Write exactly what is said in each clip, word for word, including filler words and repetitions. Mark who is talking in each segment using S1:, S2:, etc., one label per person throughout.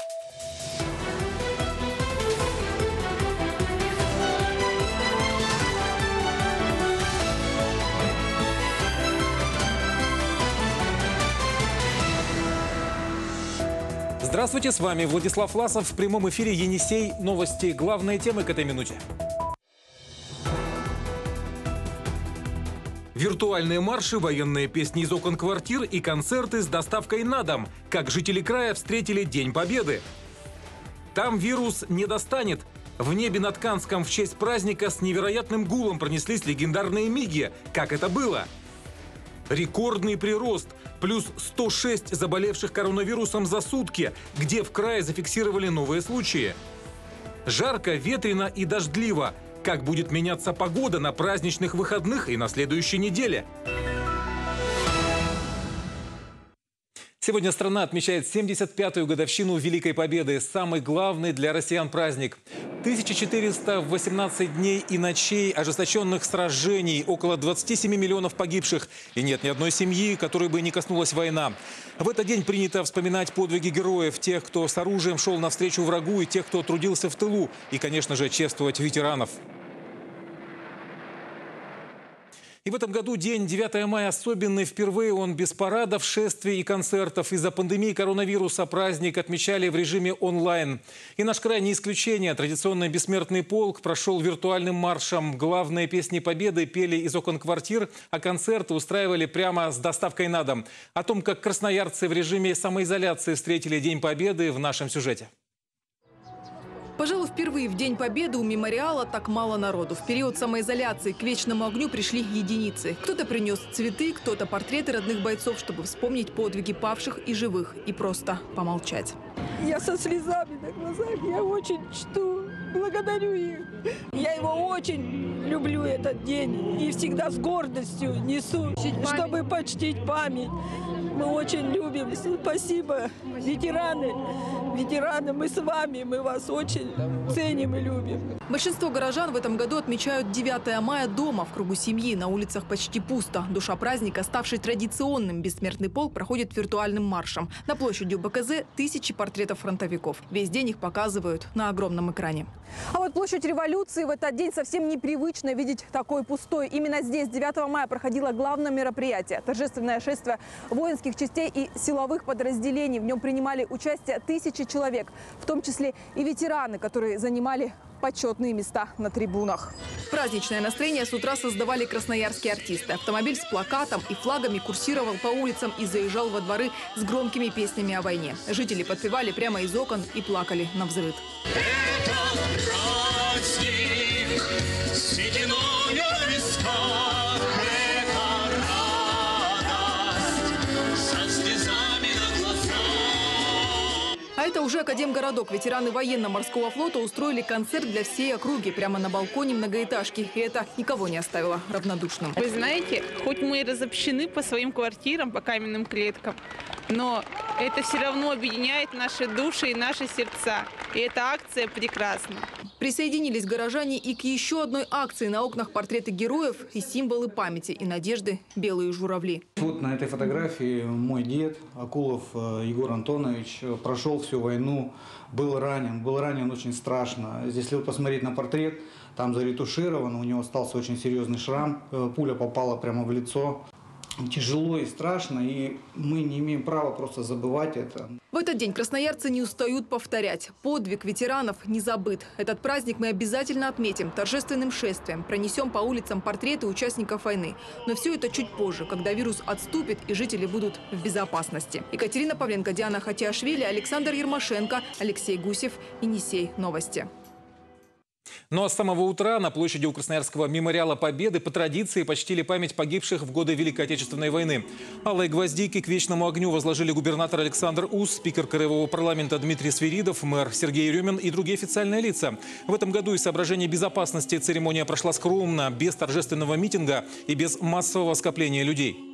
S1: Здравствуйте, с вами Владислав Власов. В прямом эфире «Енисей». Новости. Главные темы к этой минуте. Виртуальные марши, военные песни из окон квартир и концерты с доставкой на дом. Как жители края встретили День Победы. Там вирус не достанет. В небе над Канском в честь праздника с невероятным гулом пронеслись легендарные миги. Как это было? Рекордный прирост. Плюс сто шесть заболевших коронавирусом за сутки, где в крае зафиксировали новые случаи. Жарко, ветрено и дождливо. Как будет меняться погода на праздничных выходных и на следующей неделе? Сегодня страна отмечает семьдесят пятую годовщину Великой Победы. Самый главный для россиян праздник. тысяча четыреста восемнадцать дней и ночей ожесточенных сражений, около двадцати семи миллионов погибших. И нет ни одной семьи, которой бы не коснулась война. В этот день принято вспоминать подвиги героев, тех, кто с оружием шел навстречу врагу, и тех, кто трудился в тылу. И, конечно же, чествовать ветеранов. И в этом году день девятое мая особенный. Впервые он без парадов, шествий и концертов. Из-за пандемии коронавируса праздник отмечали в режиме онлайн. И наш край не исключение. Традиционный бессмертный полк прошел виртуальным маршем. Главные песни Победы пели из окон квартир, а концерты устраивали прямо с доставкой на дом. О том, как красноярцы в режиме самоизоляции встретили День Победы, в нашем сюжете.
S2: Пожалуй, впервые в День Победы у мемориала так мало народу. В период самоизоляции к вечному огню пришли единицы. Кто-то принес цветы, кто-то портреты родных бойцов, чтобы вспомнить подвиги павших и живых. И просто помолчать.
S3: Я со слезами на глазах, я очень чту, благодарю их. Я его очень люблю, этот день, и всегда с гордостью несу, чтобы почтить память. Мы очень любим. Спасибо, ветераны. Ветераны, мы с вами, мы вас очень ценим и любим.
S2: Большинство горожан в этом году отмечают девятое мая дома, в кругу семьи. На улицах почти пусто. Душа праздника, ставший традиционным, бессмертный полк проходит виртуальным маршем. На площади УБКЗ тысячи портретов фронтовиков. Весь день их показывают на огромном экране.
S4: А вот площадь Революции в этот день совсем непривычно видеть такой пустой. Именно здесь девятого мая проходило главное мероприятие – торжественное шествие воинских частей и силовых подразделений. В нем принимали участие тысячи человек, в том числе и ветераны, которые занимали почетные места на трибунах.
S2: Праздничное настроение с утра создавали красноярские артисты. Автомобиль с плакатом и флагами курсировал по улицам и заезжал во дворы с громкими песнями о войне. Жители подпевали прямо из окон и плакали навзрыд. А это уже Академгородок. Ветераны военно-морского флота устроили концерт для всей округи прямо на балконе многоэтажки. И это никого не оставило равнодушным.
S5: Вы знаете, хоть мы и разобщены по своим квартирам, по каменным клеткам, но это все равно объединяет наши души и наши сердца. И эта акция прекрасна.
S2: Присоединились горожане и к еще одной акции. На окнах портреты героев и символы памяти и надежды – белые журавли.
S6: Вот на этой фотографии мой дед Акулов Егор Антонович прошел всю войну, был ранен, был ранен очень страшно. Здесь, если посмотреть на портрет, там заретуширован, у него остался очень серьезный шрам, пуля попала прямо в лицо. Тяжело и страшно, и мы не имеем права просто забывать это.
S2: В этот день красноярцы не устают повторять. Подвиг ветеранов не забыт. Этот праздник мы обязательно отметим торжественным шествием. Пронесем по улицам портреты участников войны. Но все это чуть позже, когда вирус отступит и жители будут в безопасности. Екатерина Павленко, Диана Хатиашвили, Александр Ермошенко, Алексей Гусев, Енисей. Новости.
S1: Ну а с самого утра на площади у Красноярского мемориала Победы по традиции почтили память погибших в годы Великой Отечественной войны. Алые гвоздики к вечному огню возложили губернатор Александр Ус, спикер Краевого парламента Дмитрий Свиридов, мэр Сергей Рюмин и другие официальные лица. В этом году из соображений безопасности церемония прошла скромно, без торжественного митинга и без массового скопления людей.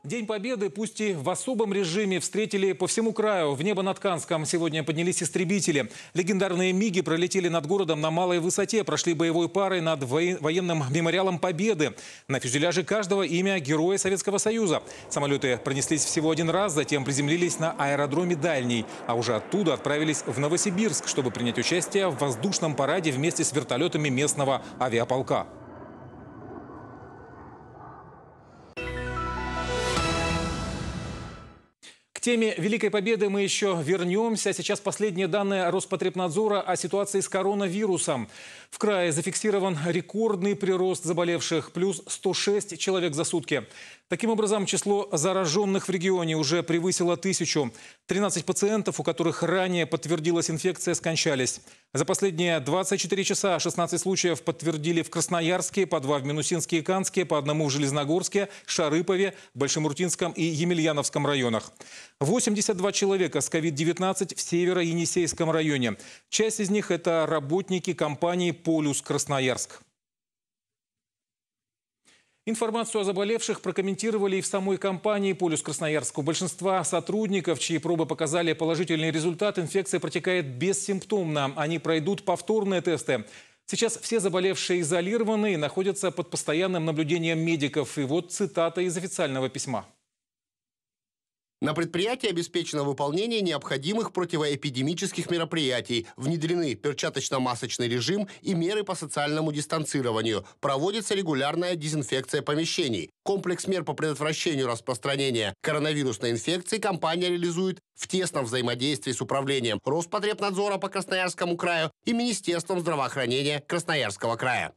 S1: День Победы, пусть и в особом режиме, встретили по всему краю. В небо над Канском сегодня поднялись истребители. Легендарные МиГи пролетели над городом на малой высоте, прошли боевой парой над военным мемориалом Победы. На фюзеляже каждого имя Героя Советского Союза. Самолеты пронеслись всего один раз, затем приземлились на аэродроме Дальний. А уже оттуда отправились в Новосибирск, чтобы принять участие в воздушном параде вместе с вертолетами местного авиаполка. К теме Великой Победы мы еще вернемся. Сейчас последние данные Роспотребнадзора о ситуации с коронавирусом. В крае зафиксирован рекордный прирост заболевших – плюс сто шесть человек за сутки. Таким образом, число зараженных в регионе уже превысило тысячу. тринадцать пациентов, у которых ранее подтвердилась инфекция, скончались. За последние двадцать четыре часа шестнадцать случаев подтвердили в Красноярске, по два в Минусинске и Канске, по одному в Железногорске, Шарыпове, Большемуртинском и Емельяновском районах. восемьдесят два человека с ковид девятнадцать в Северо-Енисейском районе. Часть из них – это работники компании «Полюс Красноярск». Информацию о заболевших прокомментировали и в самой компании «Полюс Красноярск». У большинства сотрудников, чьи пробы показали положительный результат, инфекция протекает бессимптомно. Они пройдут повторные тесты. Сейчас все заболевшие изолированы и находятся под постоянным наблюдением медиков. И вот цитата из официального письма.
S7: На предприятии обеспечено выполнение необходимых противоэпидемических мероприятий. Внедрены перчаточно-масочный режим и меры по социальному дистанцированию. Проводится регулярная дезинфекция помещений. Комплекс мер по предотвращению распространения коронавирусной инфекции компания реализует в тесном взаимодействии с управлением Роспотребнадзора по Красноярскому краю и Министерством здравоохранения Красноярского края.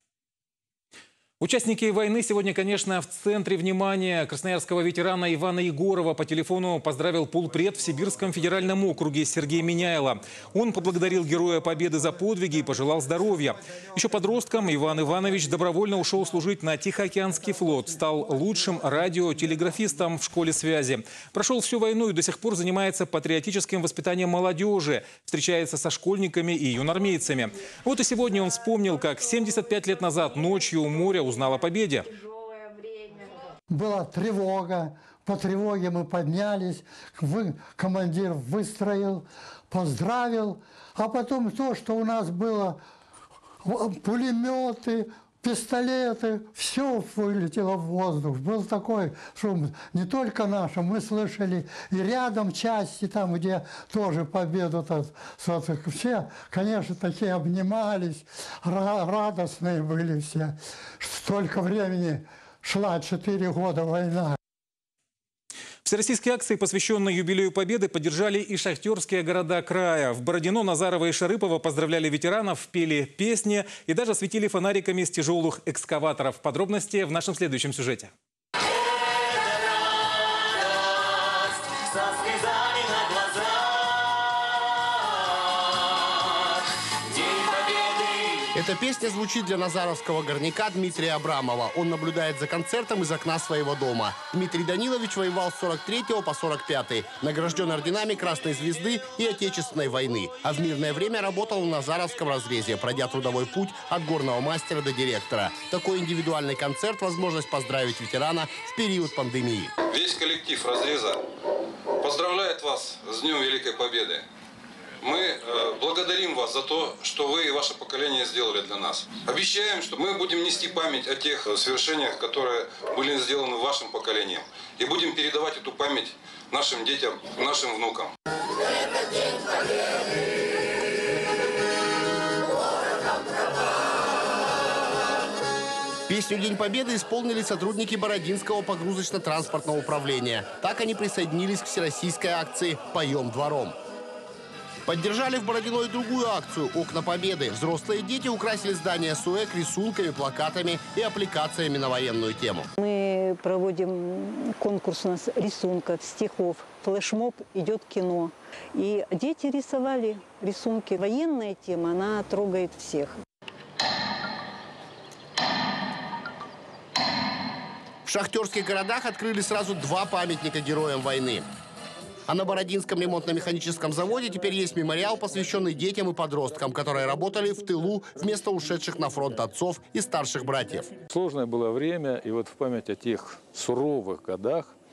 S1: Участники войны сегодня, конечно, в центре внимания. Красноярского ветерана Ивана Егорова по телефону поздравил полпред в Сибирском федеральном округе Сергей Миняйло. Он поблагодарил Героя Победы за подвиги и пожелал здоровья. Еще подростком Иван Иванович добровольно ушел служить на Тихоокеанский флот. Стал лучшим радиотелеграфистом в школе связи. Прошел всю войну и до сих пор занимается патриотическим воспитанием молодежи. Встречается со школьниками и юнармейцами. Вот и сегодня он вспомнил, как семьдесят пять лет назад ночью у моря узнал о победе.
S8: Была тревога. По тревоге мы поднялись. Вы, командир выстроил, поздравил. А потом то, что у нас было пулеметы, пистолеты, все вылетело в воздух. Был такой шум. Не только наши, мы слышали и рядом части, там, где тоже победу. Все, конечно, такие обнимались, радостные были все. Столько времени шла, четыре года война.
S1: Всероссийские акции, посвященные юбилею Победы, поддержали и шахтерские города края. В Бородино, Назарово и Шарыпово поздравляли ветеранов, пели песни и даже светили фонариками с тяжелых экскаваторов. Подробности в нашем следующем сюжете.
S7: Эта песня звучит для назаровского горняка Дмитрия Абрамова. Он наблюдает за концертом из окна своего дома. Дмитрий Данилович воевал с сорок третьего по сорок пятый. Награжден орденами Красной Звезды и Отечественной войны. А в мирное время работал в назаровском разрезе, пройдя трудовой путь от горного мастера до директора. Такой индивидуальный концерт – возможность поздравить ветерана в период пандемии.
S9: Весь коллектив разреза поздравляет вас с Днем Великой Победы. Мы э, благодарим вас за то, что вы и ваше поколение сделали для нас. Обещаем, что мы будем нести память о тех свершениях, которые были сделаны вашим поколением. И будем передавать эту память нашим детям, нашим внукам.
S7: Песню «День Победы» исполнили сотрудники Бородинского погрузочно-транспортного управления. Так они присоединились к всероссийской акции «Поем двором». Поддержали в Бородино и другую акцию «Окна Победы». Взрослые дети украсили здание СУЭК рисунками, плакатами и аппликациями на военную тему.
S10: Мы проводим конкурс у нас рисунков, стихов. Флешмоб «Идет кино». И дети рисовали рисунки. Военная тема, она трогает всех.
S7: В шахтерских городах открыли сразу два памятника героям войны. А на Бородинском ремонтно-механическом заводе теперь есть мемориал, посвященный детям и подросткам, которые работали в тылу вместо ушедших на фронт отцов и старших братьев.
S11: Сложное было время, и вот в память о тех суровых годах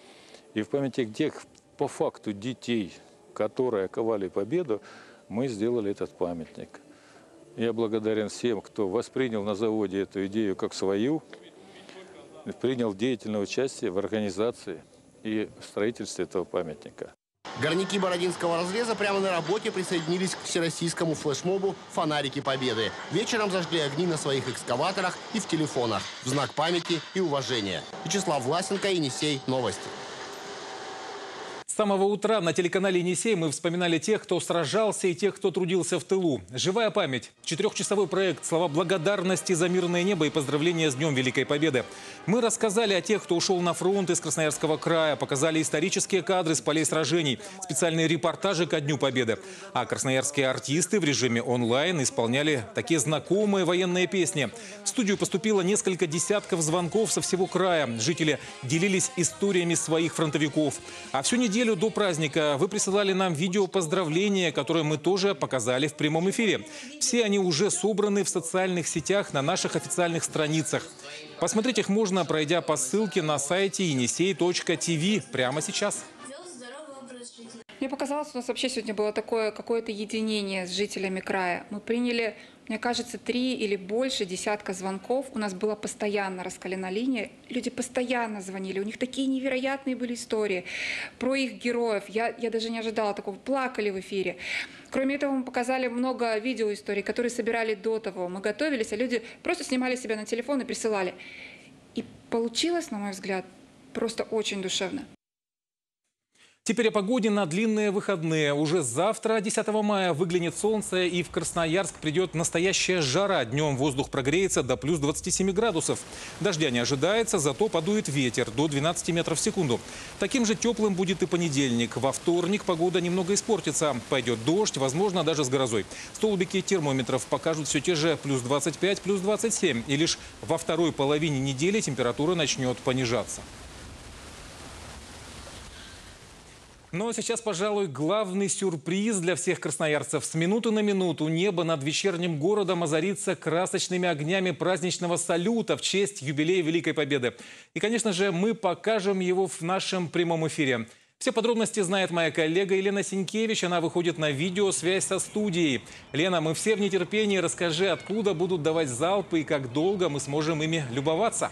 S11: И в памяти тех, по факту, детей, которые ковали победу, мы сделали этот памятник. Я благодарен всем, кто воспринял на заводе эту идею как свою, принял деятельное участие в организации и в строительстве этого памятника.
S7: Горняки Бородинского разреза прямо на работе присоединились к всероссийскому флешмобу «Фонарики Победы». Вечером зажгли огни на своих экскаваторах и в телефонах в знак памяти и уважения. Вячеслав Власенко, Енисей, новости.
S1: С самого утра на телеканале «Енисей» мы вспоминали тех, кто сражался, и тех, кто трудился в тылу. «Живая память». Четырехчасовой проект, слова благодарности за мирное небо и поздравления с Днем Великой Победы. Мы рассказали о тех, кто ушел на фронт из Красноярского края, показали исторические кадры с полей сражений, специальные репортажи ко Дню Победы. А красноярские артисты в режиме онлайн исполняли такие знакомые военные песни. В студию поступило несколько десятков звонков со всего края. Жители делились историями своих фронтовиков. А всю неделю до праздника вы присылали нам видео поздравления, которые мы тоже показали в прямом эфире. Все они уже собраны в социальных сетях на наших официальных страницах. Посмотреть их можно, пройдя по ссылке на сайте енисей точка тв прямо сейчас.
S12: Мне показалось, у нас вообще сегодня было такое какое-то единение с жителями края. Мы приняли, мне кажется, три или больше десятка звонков. У нас была постоянно раскалена линия. Люди постоянно звонили. У них такие невероятные были истории про их героев. Я, я даже не ожидала такого. Плакали в эфире. Кроме этого, мы показали много видеоисторий, которые собирали до того. Мы готовились, а люди просто снимали себя на телефон и присылали. И получилось, на мой взгляд, просто очень душевно.
S1: Теперь о погоде на длинные выходные. Уже завтра, десятого мая, выглянет солнце, и в Красноярск придет настоящая жара. Днем воздух прогреется до плюс двадцати семи градусов. Дождя не ожидается, зато подует ветер до двенадцати метров в секунду. Таким же теплым будет и понедельник. Во вторник погода немного испортится. Пойдет дождь, возможно, даже с грозой. Столбики термометров покажут все те же плюс двадцать пять, плюс двадцать семь. И лишь во второй половине недели температура начнет понижаться. Ну а сейчас, пожалуй, главный сюрприз для всех красноярцев. С минуты на минуту небо над вечерним городом озарится красочными огнями праздничного салюта в честь юбилея Великой Победы. И, конечно же, мы покажем его в нашем прямом эфире. Все подробности знает моя коллега Елена Сенькевич. Она выходит на видеосвязь со студией. Лена, мы все в нетерпении. Расскажи, откуда будут давать залпы и как долго мы сможем ими любоваться.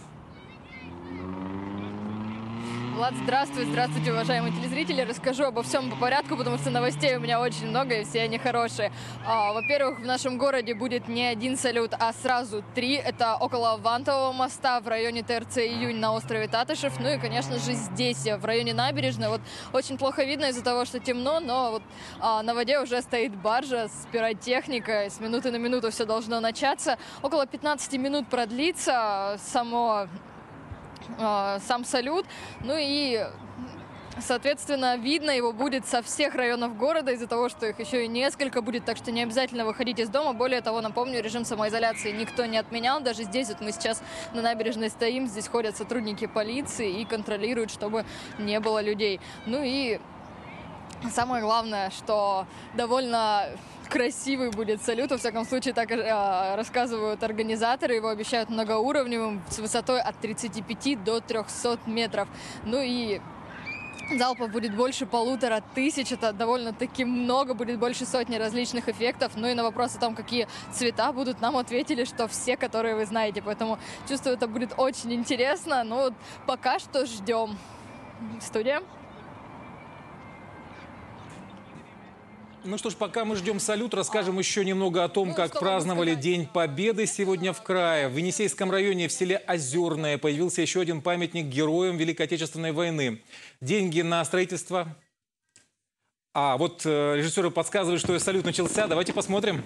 S13: Влад, здравствуй, здравствуйте, уважаемые телезрители. Расскажу обо всем по порядку, потому что новостей у меня очень много, и все они хорошие. А, во-первых, в нашем городе будет не один салют, а сразу три. Это около Вантового моста, в районе ТРЦ «Июнь» на острове Татышев. Ну и, конечно же, здесь, в районе набережной. Вот очень плохо видно из-за того, что темно, но вот а, на воде уже стоит баржа с пиротехникой. С минуты на минуту все должно начаться. Около пятнадцати минут продлится само... сам салют. Ну и, соответственно, видно его будет со всех районов города, из-за того, что их еще и несколько будет, так что не обязательно выходить из дома. Более того, напомню, режим самоизоляции никто не отменял. Даже здесь вот мы сейчас на набережной стоим, здесь ходят сотрудники полиции и контролируют, чтобы не было людей. Ну и самое главное, что довольно красивый будет салют, во всяком случае, так э, рассказывают организаторы. Его обещают многоуровневым, с высотой от тридцати пяти до трёхсот метров. Ну и залпов будет больше полутора тысяч, это довольно-таки много, будет больше сотни различных эффектов. Ну и на вопрос о том, какие цвета будут, нам ответили, что все, которые вы знаете. Поэтому чувствую, это будет очень интересно. Но вот пока что ждем. Студия.
S1: Ну что ж, пока мы ждем салют, расскажем еще немного о том, ну, как праздновали День Победы сегодня в крае. В Енисейском районе в селе Озерное появился еще один памятник героям Великой Отечественной войны. Деньги на строительство... А, вот э, режиссеры подсказывают, что салют начался. Давайте посмотрим.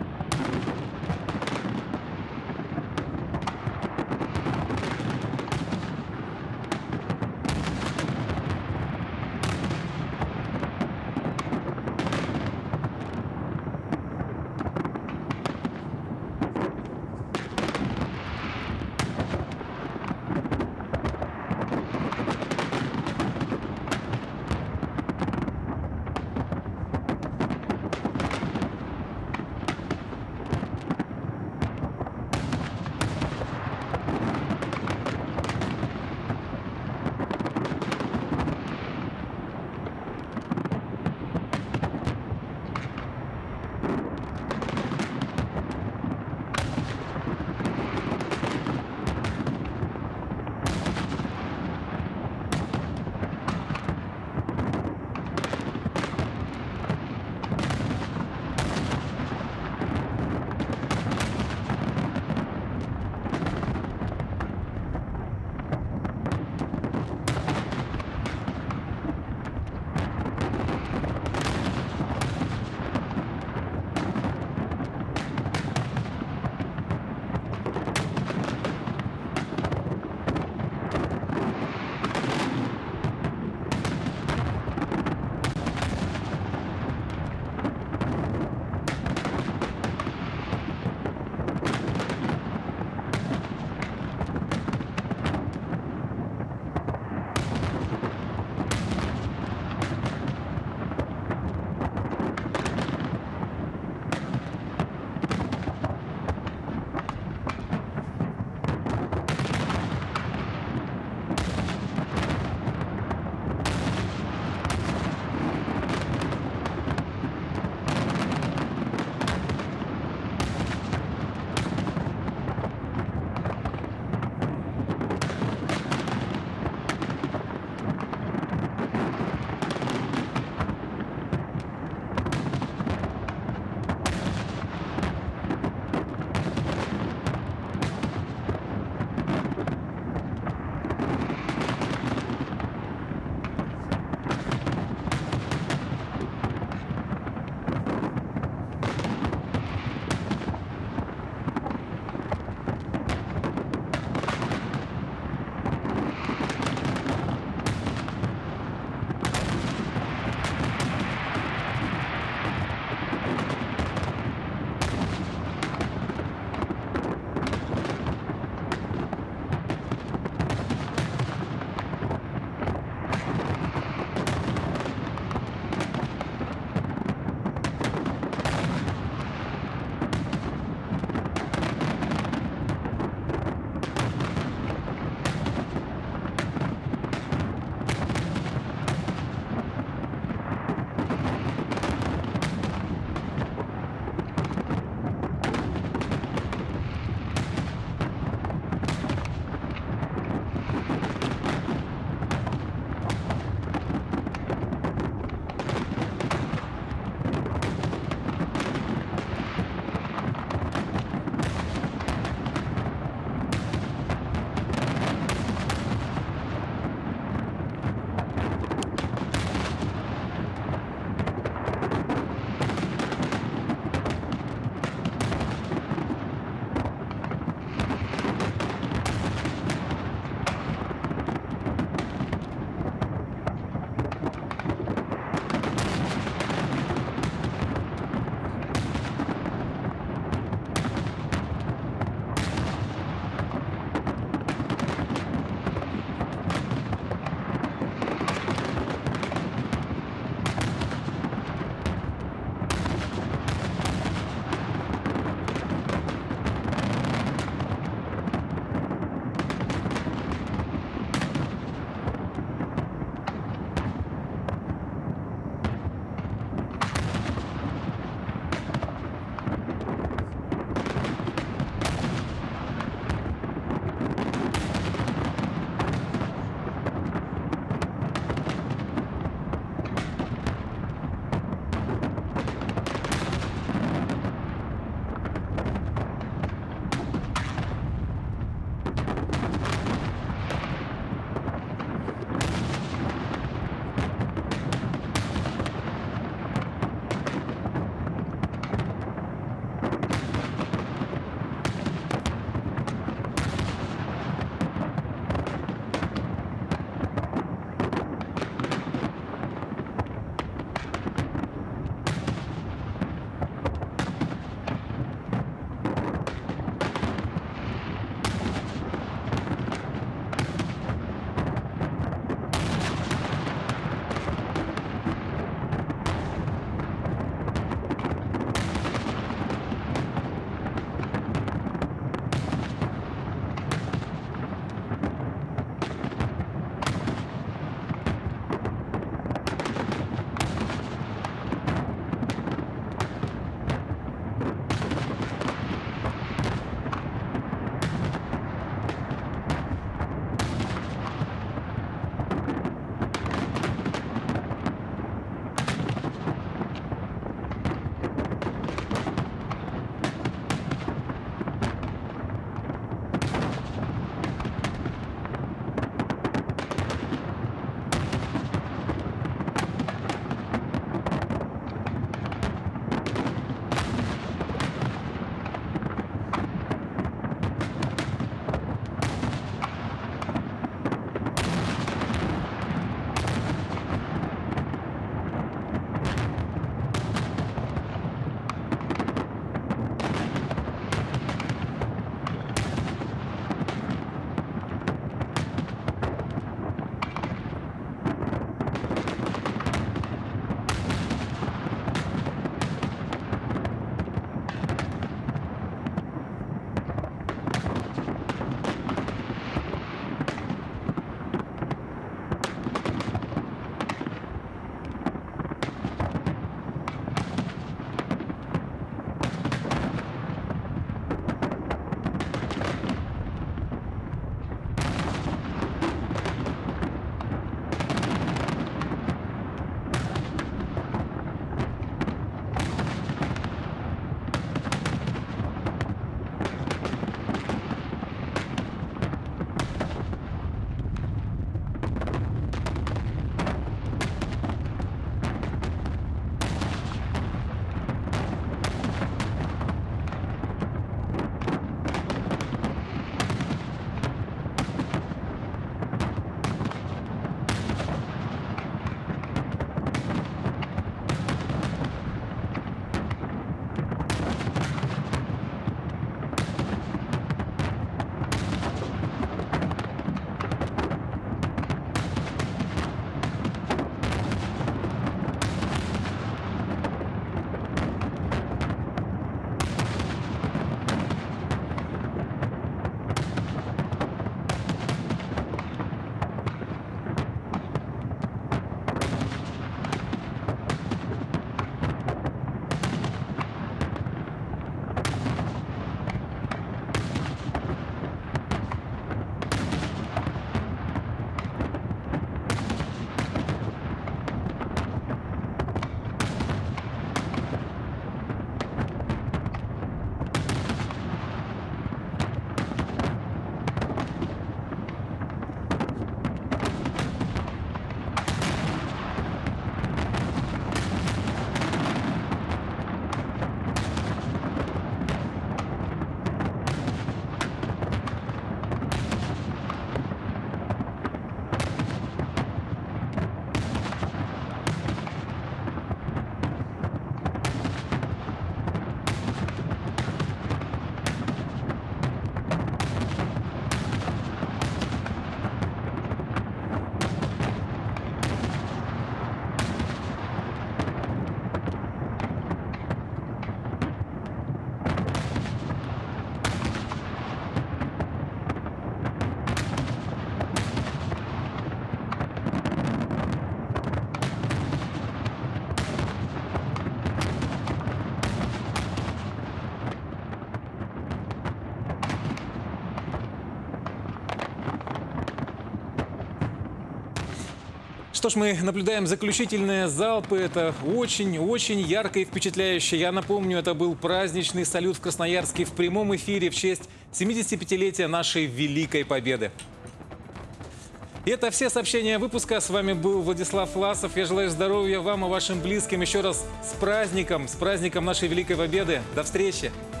S1: Что ж, мы наблюдаем заключительные залпы. Это очень-очень ярко и впечатляюще. Я напомню, это был праздничный салют в Красноярске в прямом эфире в честь семидесятипятилетия нашей Великой Победы. И это все сообщения выпуска. С вами был Владислав Власов. Я желаю здоровья вам и вашим близким. Еще раз с праздником, с праздником нашей Великой Победы. До встречи!